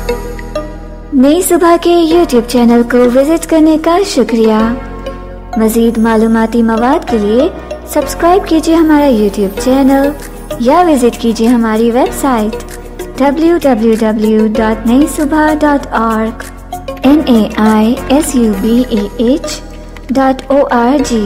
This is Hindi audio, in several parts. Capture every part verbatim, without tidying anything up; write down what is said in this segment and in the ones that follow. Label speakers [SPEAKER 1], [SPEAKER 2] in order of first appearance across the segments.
[SPEAKER 1] नई सुबह के यूट्यूब चैनल को विजिट करने का शुक्रिया। मजीद मालूमाती मवाद के लिए सब्सक्राइब कीजिए हमारा यूट्यूब चैनल या विजिट कीजिए हमारी website W W W dot Nai Subah dot org N A I S U B A H dot O R G.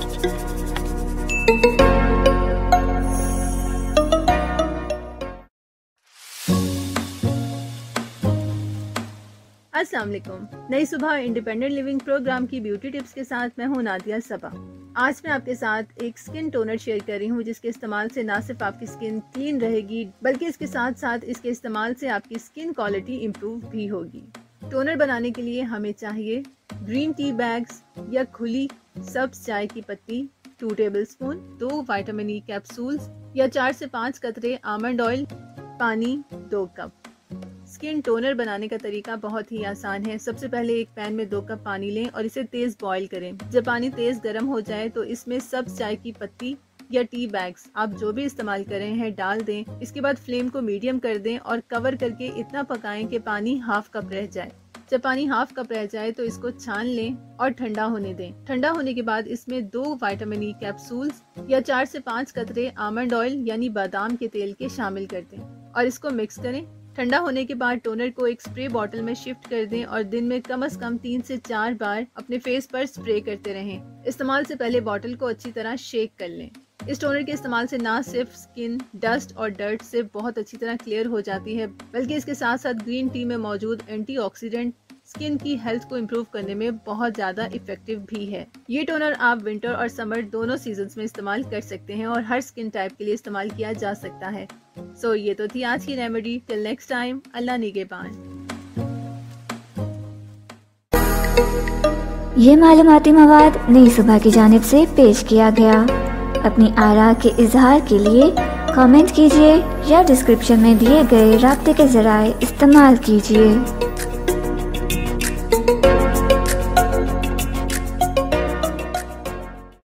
[SPEAKER 2] अस्सलाम वालेकुम। Nai Subah independent living program की ब्यूटी टिप्स के साथ मैं हूं नादिया सबा। आज मैं आपके साथ एक स्किन टोनर शेयर कर रही हूं जिसके इस्तेमाल से ना सिर्फ आपकी स्किन क्लीन रहेगी बल्कि इसके साथ साथ इसके इस्तेमाल से आपकी स्किन क्वालिटी इम्प्रूव भी होगी। टोनर बनाने के लिए हमें चाहिए ग्रीन टी बैग्स या खुली सब्ज चाय की पत्ती टू टेबल स्पून, दो विटामिन ई कैप्सूल्स या चार से पाँच कतरे आमंड ऑयल, पानी दो कप। स्किन टोनर बनाने का तरीका बहुत ही आसान है। सबसे पहले एक पैन में दो कप पानी लें और इसे तेज बॉईल करें। जब पानी तेज गर्म हो जाए तो इसमें सब्ज चाय की पत्ती या टी बैग्स आप जो भी इस्तेमाल कर रहे हैं डाल दें। इसके बाद फ्लेम को मीडियम कर दें और कवर करके इतना पकाएं कि पानी हाफ कप रह जाए। जब पानी हाफ कप रह जाए तो इसको छान लें और ठंडा होने दें। ठंडा होने के बाद इसमें दो विटामिन ई कैप्सूल्स या चार से पाँच कतरे आमंड ऑयल यानी बादाम के तेल के शामिल कर दें और इसको मिक्स करें। ठंडा होने के बाद टोनर को एक स्प्रे बॉटल में शिफ्ट कर दें और दिन में कम से कम तीन से चार बार अपने फेस पर स्प्रे करते रहें। इस्तेमाल से पहले बॉटल को अच्छी तरह शेक कर लें। इस टोनर के इस्तेमाल से ना सिर्फ स्किन डस्ट और डर्ट से बहुत अच्छी तरह क्लियर हो जाती है बल्कि इसके साथ साथ ग्रीन टी में मौजूद एंटीऑक्सीडेंट स्किन की हेल्थ को इम्प्रूव करने में बहुत ज़्यादा इफेक्टिव भी है। ये टोनर आप विंटर और समर दोनों सीजन्स में इस्तेमाल कर सकते हैं और हर स्किन टाइप के लिए इस्तेमाल किया जा सकता है। सो so, ये तो थी आज की रेमेडी। टिल नेक्स्ट टाइम, अल्लाह निगहबान।
[SPEAKER 1] ये मालूमाती मवाद नई सुबह की जानिब से पेश किया गया। अपनी आरा के इजहार के लिए कमेंट कीजिए या डिस्क्रिप्शन में दिए गए राब्ते के जराए इस्तेमाल कीजिए।